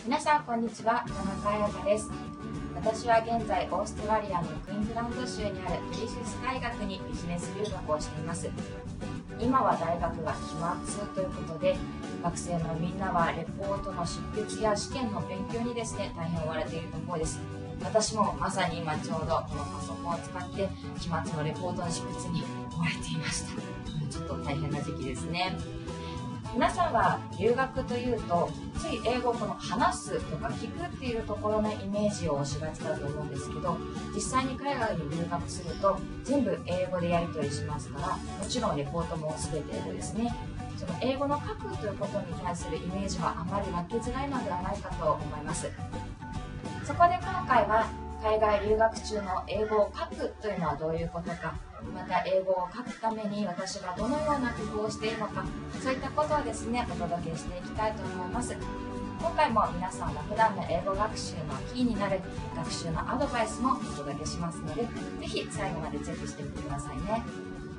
皆さんこんにちは、田中彩香です。私は現在オーストラリアのクイーンズランド州にあるブリシス大学にビジネス留学をしています。今は大学が期末ということで、学生のみんなはレポートの執筆や試験の勉強にですね、大変追われているところです。私もまさに今ちょうどこのパソコンを使って期末のレポートの執筆に追われていました。ちょっと大変な時期ですね。皆さんは留学というとつい英語を話すとか聞くっていうところのイメージをしがちだと思うんですけど、実際に海外に留学すると全部英語でやり取りしますから、もちろんレポートも全て英語ですね。その英語の書くということに対するイメージはあまり分けづらいのではないかと思います。そこで今回は海外留学中の英語を書くというのはどういうことか、また英語を書くために私がどのような工夫をしているのか、そういったことをですね、お届けしていきたいと思います。今回も皆さんの普段の英語学習のキーになる学習のアドバイスもお届けしますので、ぜひ最後までチェックしてみてくださいね。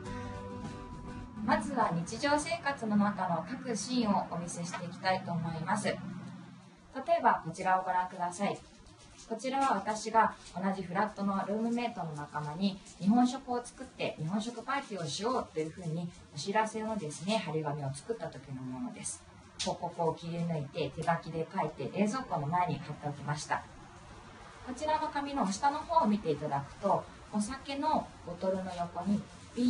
まずは日常生活の中の各シーンをお見せしていきたいと思います。例えばこちらをご覧ください。こちらは私が同じフラットのルームメイトの仲間に日本食を作って日本食パーティーをしようというふうにお知らせのですね、張り紙を作った時のものです。広告を切り抜いて手書きで書いて冷蔵庫の前に貼っておきました。こちらの紙の下の方を見ていただくと、お酒のボトルの横に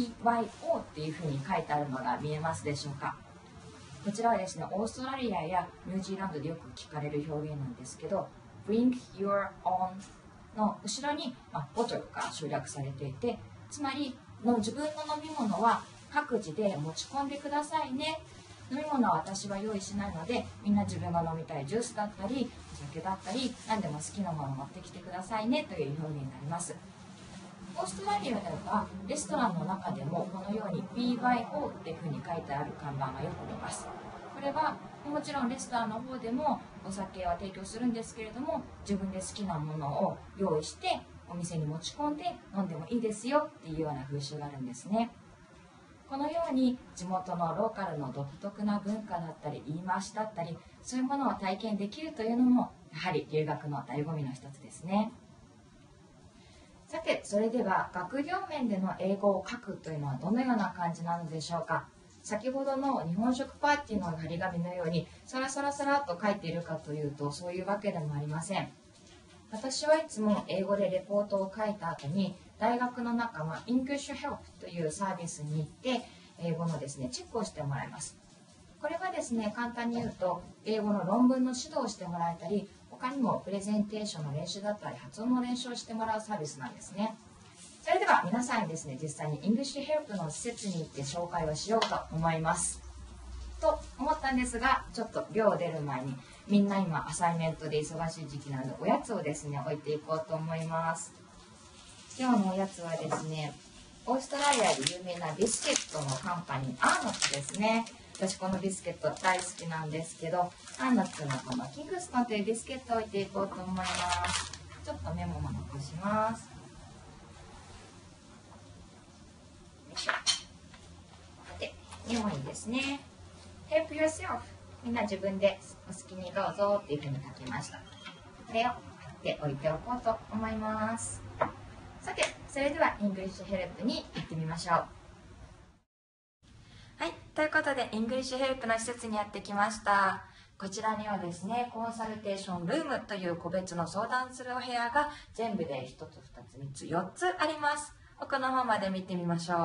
BYO っていうふうに書いてあるのが見えますでしょうか。こちらはですね、オーストラリアやニュージーランドでよく聞かれる表現なんですけど、Bring your own の後ろに、ボトルが省略されていて、つまり自分の飲み物は各自で持ち込んでくださいね。飲み物は私は用意しないので、みんな自分が飲みたいジュースだったりお酒だったり何でも好きなものを持ってきてくださいねという表現になります。オーストラリアではレストランの中でもこのように BYO っていうふうに書いてある看板がよく見ます。これはもちろんレストランの方でもお酒は提供するんですけれども、自分で好きなものを用意してお店に持ち込んで飲んでもいいですよっていうような風習があるんですね。このように地元のローカルの独特な文化だったり言い回しだったり、そういうものを体験できるというのもやはり留学の醍醐味の一つですね。さて、それでは学業面での英語を書くというのはどのような感じなのでしょうか。先ほどの日本食パーティーの張り紙のようにサラサラサラと書いているかというと、そういうわけでもありません。私はいつも英語でレポートを書いた後に大学の仲間 English Help というサービスに行って英語のですね、チェックをしてもらいます。これはですね、簡単に言うと英語の論文の指導をしてもらえたり、他にもプレゼンテーションの練習だったり発音の練習をしてもらうサービスなんですね。それでは皆さんにですね、実際に English Help の施設に行って紹介をしようと思います。と思ったんですが、ちょっと寮を出る前にみんな今アサイメントで忙しい時期なのでおやつをですね、置いていこうと思います。今日のおやつはですね、オーストラリアで有名なビスケットのカンパニーアーノッツですね。私このビスケット大好きなんですけど、アーノッツのこのキングストンというビスケットを置いていこうと思います。ちょっとメモも残します。で、メモにですね、Help yourself、 みんな自分でお好きにどうぞっていうふうに書きました。これを貼っておいておこうと思います。さて、それでは English Help に行ってみましょう。はい、ということで English Help の施設にやってきました。こちらにはですね、コンサルテーションルームという個別の相談するお部屋が全部で1つ、2つ、3つ、4つあります。奥の方まで見てみましょう。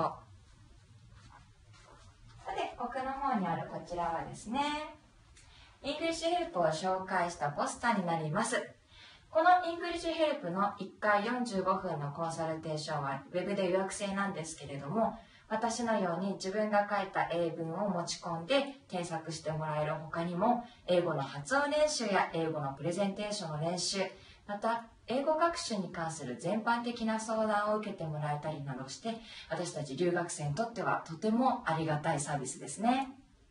さて、奥の方にあるこちらはですね、English Help を紹介したポスターになります。この English Help の1回45分のコンサルテーションは Web で予約制なんですけれども、私のように自分が書いた英文を持ち込んで添削してもらえる他にも、英語の発音練習や英語のプレゼンテーションの練習、また英語学習に関する全般的な相談を受けてもらえたりなどして、私たち留学生にとってはとてもありがたいサービスですね。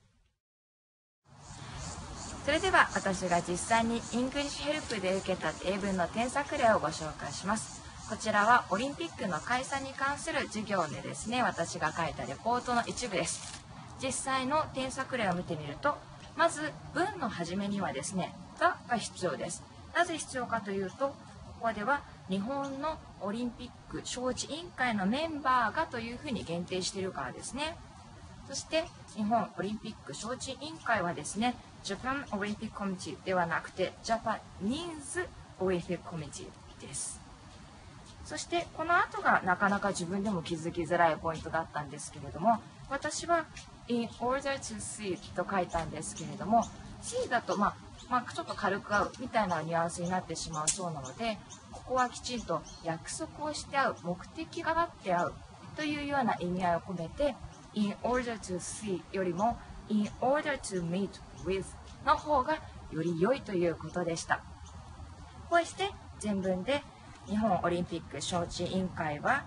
それでは私が実際に English Help で受けた英文の添削例をご紹介します。こちらはオリンピックの開催に関する授業でですね、私が書いたレポートの一部です。実際の添削例を見てみると、まず文の初めにはですね、 方が必要です。なぜ必要かというと、ここでは日本のオリンピック招致委員会のメンバーがというふうに限定しているからですね。そして日本オリンピック招致委員会はですね、Japan Olympic Committee ではなくて Japanese Olympic Committee です。そしてこの後がなかなか自分でも気づきづらいポイントだったんですけれども、私は in order to see と書いたんですけれども、see だとちょっと軽く会うみたいなニュアンスになってしまうそうなので、ここはきちんと約束をして会う、目的があって会うというような意味合いを込めて in order to see よりも in order to meet with の方がより良いということでした。こうして全文で日本オリンピック招致委員会は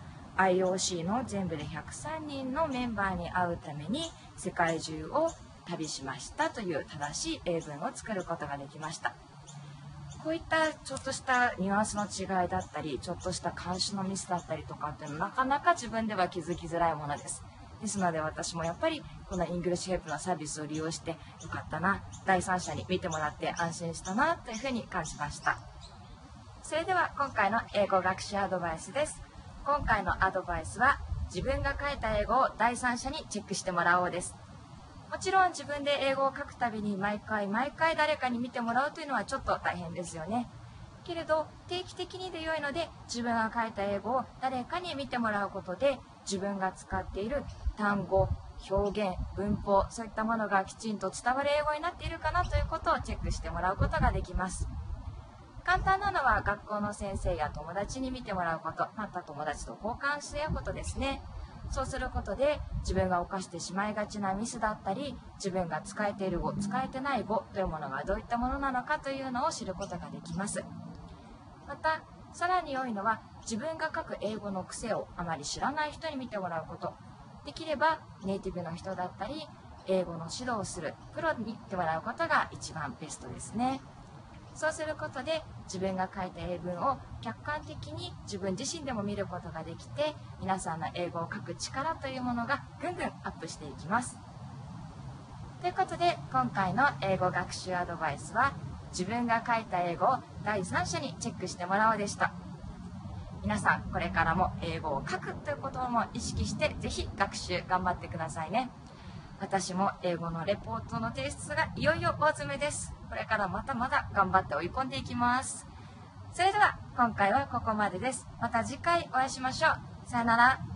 IOC の全部で103人のメンバーに会うために世界中を旅しましたという正しい英文を作ることができました。こういったちょっとしたニュアンスの違いだったり、ちょっとした監視のミスだったりとかっていうのはなかなか自分では気づきづらいものです。ですので私もやっぱりこのイングリッシュヘルプのサービスを利用してよかったな、第三者に見てもらって安心したなというふうに感じました。それでは今回の英語学習アドバイスです。今回のアドバイスは自分が書いた英語を第三者にチェックしてもらおうです。もちろん自分で英語を書くたびに毎回誰かに見てもらうというのはちょっと大変ですよね。けれど定期的にで良いので自分が書いた英語を誰かに見てもらうことで自分が使っている単語、表現、文法、そういったものがきちんと伝わる英語になっているかなということをチェックしてもらうことができます。簡単なのは学校の先生や友達に見てもらうこと、また友達と交換し合うことですね。そうすることで自分が犯してしまいがちなミスだったり、自分が使えている語、使えてない語というものがどういったものなのかというのを知ることができます。またさらに良いのは自分が書く英語の癖をあまり知らない人に見てもらうこと。できればネイティブの人だったり英語の指導をするプロに見てもらうことが一番ベストですね。そうすることで自分が書いた英文を客観的に自分自身でも見ることができて、皆さんの英語を書く力というものがぐんぐんアップしていきます。ということで今回の英語学習アドバイスは自分が書いた英語を第三者にチェックしてもらおうでした。皆さんこれからも英語を書くということも意識してぜひ学習頑張ってくださいね。私も英語のレポートの提出がいよいよ大詰めです。これからまたまだ頑張って追い込んでいきます。それでは今回はここまでです。また次回お会いしましょう。さよなら。